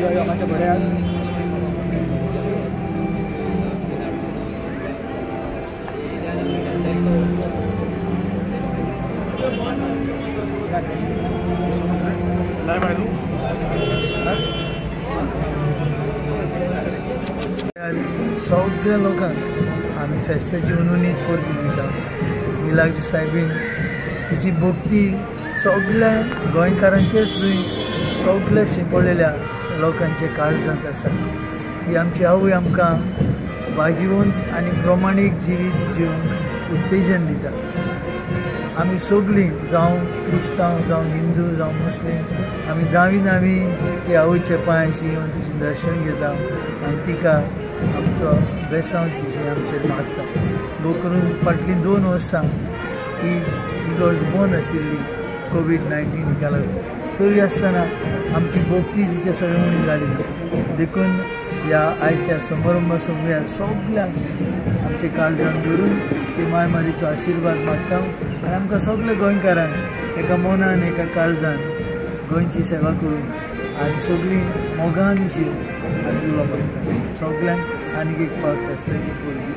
योगाच्या बऱ्याक सगळ्या लोकांक आमी फेस्ताची उनुनीत परबी दिता. मिलाग्रिस सायबीन तिची भक्ती सगळ्या गोंयकारांचेच न्हय सगळ्या शिंपडलेल्या लोकांचे काळजांत आसा. ही आमची आवय आमकां वागिवून आनी प्रमाणीक जिवीत जिवंक उत्तेजन दिता. आमी सगळीं जावं क्रिस्तांव जावं हिंदू जावं मुस्लीम आमी दावीन आमी ते आवयचे पांय शिंवन तिचें दर्शन घेता आनी तिका आमचो बेसांव तिची आमचेर मागता. भोव करून फाटलीं 2 वर्सां ही इगर्ज बंद आशिल्ली कोविड-19 लागून. तरी आसतना आमची भक्ती तिचे सगळे उणी जाली. देखून ह्या आयच्या समारंभ सोमव्यार सगळ्यांक आमचे काळजान धरून ती मायमारीचो आशिर्वाद मागता आनी आमकां सगळ्या गोंयकारांक एका मनान एका काळजान गोंयची सेवा करून आनी सगळीं मोगान दिशी आनी उलोवप मागता. सगळ्यांक आनीक एक फावट फेस्ताची परबी.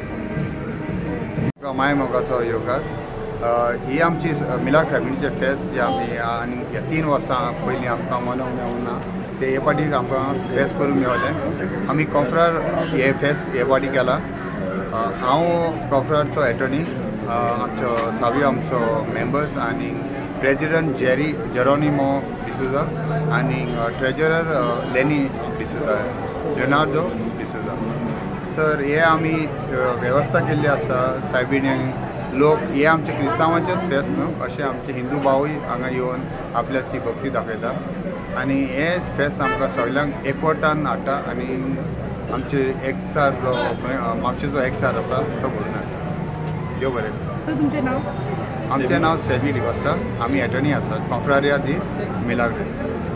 माय मोगाचो योगार ही आमची मिलाग्रेस सायबिनीचे फेस्त जे आमी आनी 3 वर्सां पयलीं आमकां मनोवंक मेळूना ते हे फाटीक आमकां फेस्त करूंक मेळ्ळें. आमी कॉन्फ्रार हे फेस्त हे फाटी केला. हांव कॉन्फ्रारचो एटर्नी आमचो सावी आमचो मेंबर्स आनी प्रेजिडंट जेरोनिमो डिसुजा आनी ट्रेजरर लेनी डिसुजा लिओनार्डो डिसुजा. सर हे आमी वेवस्था केल्ली आसा सायबिण्यान लोक हे आमचे क्रिस्तांवांचेच फेस्त न्हू अशें आमचे हिंदू भावूय हांगा येवन आपल्याची भक्ती दाखयता आनी हे फेस्त आमकां सगळ्यांक एकवटान हाडटा आनी आमचे एकचार जो म्हापशेचो एकचार आसा तो घडून हाडटा. देव बरें. तुमचें नांव? आमचें नांव सेबी डिकोस्टा. आमी एटर्नी आसात कॉन्फ्रारिया दी मिलाग्रेस.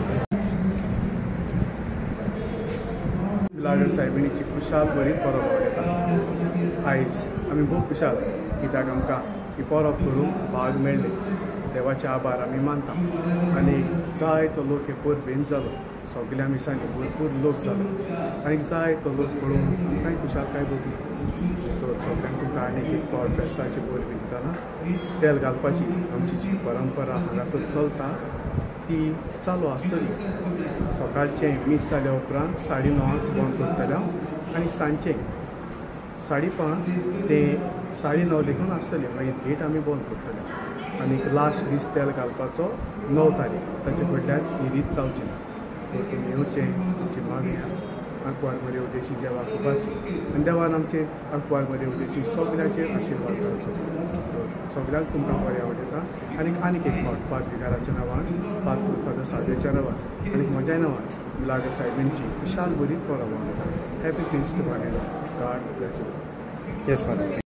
मिलाग्रेस सायबिणीची खुशाल बरी परब येता. आयज आमी खूब खुशाल कित्याक आमकां ही परब करूंक भाग मेळ्ळे. देवाचे आभार आमी मानता आनी जायतो लोक हे परबेन जालो. सगळ्या मिसांनी भरपूर लोक जालो आनी जायतो लोक पळोवन आमकांय खुशालकाय भोगली. सो सगळ्यांक तुमकां आनीक एक फावट फेस्ताची परबी दितना तेल घालपाची आमची जी परंपरा हांगासर चलता ती चालू आसतली. सकाळचें मीस जाल्या उपरांत 9:30 बंद करतले आनी सांजचें 5:30 ते 9:30 लेगून आसतली. मागीर गेट आमी बंद करतले आनी लास्ट दीस तेल घालपाचो 9 तारीख. ताचे फाटल्यान ही रीत जावची ना. तुमी येवचें तुमची मागणी आंकवार बरे उद्देशी देवाक दिवपाची आनी देवान आमचे आंकवार बरे उद्देशी सगळ्यांचेर आशिर्वाद करचो. सगळ्यांक तुमकां बरें आवडटा आनीक एक फावट पाद्रीकाराच्या नांवान पाद्री फादर सावेच्या नांवान आनी म्हज्या नांवान मिलाग्रेस सायबिणीची विशाल बरी परब आवडटा. हॅपी फिस्ट मागयला. God bless you. Yes father.